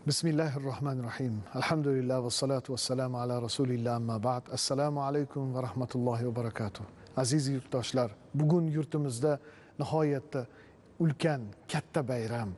Bismillahirrohmanirrohim. Alhamdulillah va salatu vassalamu ala rasulillah amma ba'd. Assalomu alaykum va rahmatullohi va barakatuh. Aziz yurtdoshlar, bugun yurtimizda nihoyatda ulkan, katta bayram.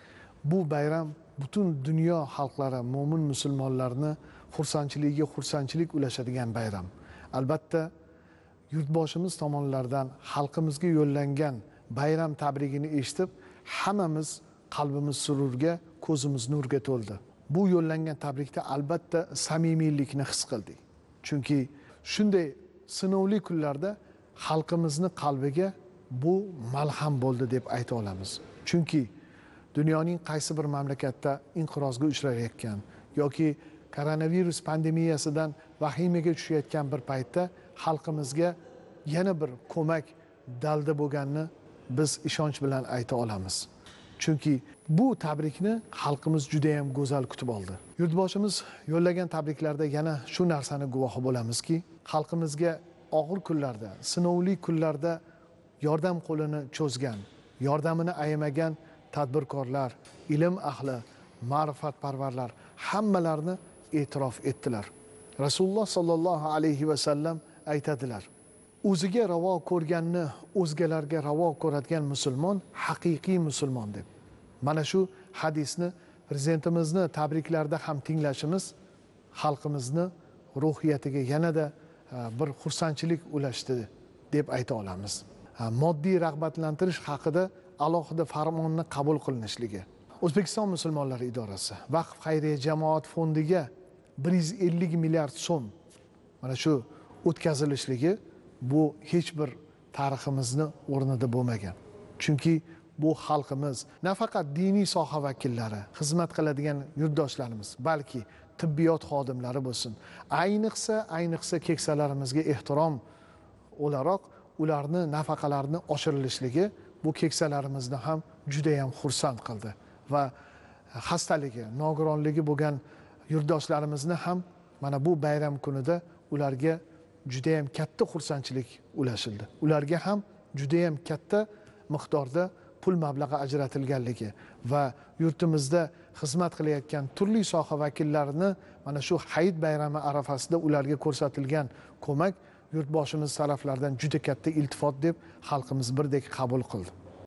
Bu bayram butun dunyo xalqlari, mo'min musulmonlarni xursandchiligiga xursandchilik ulashadigan bayram. Albatta, yurtboshimiz tomonidan xalqimizga yo'llangan bayram tabrigini eshitib, hammamiz qalbimiz sururga, ko'zimiz nurga to'ldi. Bu yo'llangan tabrikda albatta samimiylikni his qildik. Chunki shunday sinovli kunlarda xalqimizni qalbiga bu malham bo'ldi deb ayta olamiz. Chunki dunyoning qaysi bir mamlakatda inqirozga uchrayotgan yoki koronavirus pandemiyasidan vahimaga tushayotgan bir paytda xalqimizga yana bir ko'mak dalda bo'lganini biz ishonch bilan ayta olamiz. Chunki bu tabrikni xalqimiz juda ham go'zal kutib oldi. Yurtboshimiz yo'llagan tabriklarda yana shu narsani guvohi bo'lamizki, xalqimizga og'ir kunlarda, sinovli kunlarda yordam qo'lini cho'zgan, yordamini ayamagan tadbirkorlar, ilm ahli, ma'rifatparvarlar hammalarini e'tirof etdilar. Rasululloh sollallohu alayhi va sallam aytadilar: o'ziga ravo ko'rganni o'zgalarga ravo ko'radigan musulmon haqiqiy musulmon deb. Mana shu hadisni prezidentimizni tabriklarda ham tinglashimiz xalqimizni ruhiyatiga yanada bir xursandchilik ulashdi deb ayta olamiz. Moddiy rag'batlantirish haqida alohida farmonni qabul qilinishligi. O'zbekiston musulmonlari idorasi Vaqf xayriya jamoat fondiga 150 milliard so'm mana shu o'tkazilishligi bu hech bir tariximizni o'rnida bo'lmagan. Chunki bu xalqimiz nafaqat diniy soha vakillari, xizmat qiladigan yurtdoshlarimiz, balki tibbiyot xodimlari bo'lsin, ayniqsa keksalarimizga ehtirom o'laroq ularni nafaqalarini oshirilishligi bu keksalarimizni ham juda ham xursand qildi va xastaligi, nogironligi bo'lgan yurtdoshlarimizni ham mana bu bayram kunida ularga juda ham katta xursandchilik ulashildi. Ularga ham juda ham katta miqdorda pul mablag'i ajratilganligi va yurtimizda xizmat qilayotgan turli soha vakillarini mana shu Hayit bayrami arafasida ularga ko'rsatilgan ko'mak yurtboshimiz taraflaridan juda katta iltifot deb xalqimiz birdek qabul qildi.